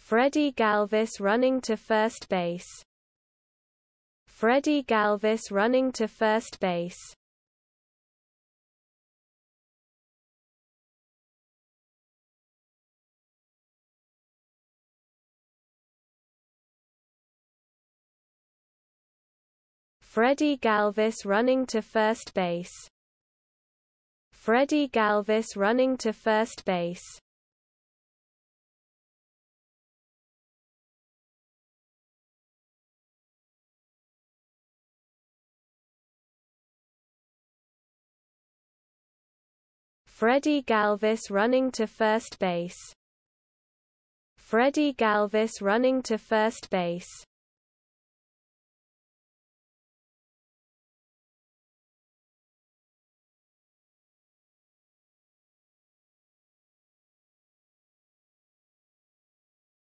Freddy Galvis running to first base. Freddy Galvis running to first base. Freddy Galvis running to first base. Freddy Galvis running to first base. Freddy Galvis running to first base. Freddy Galvis running to first base.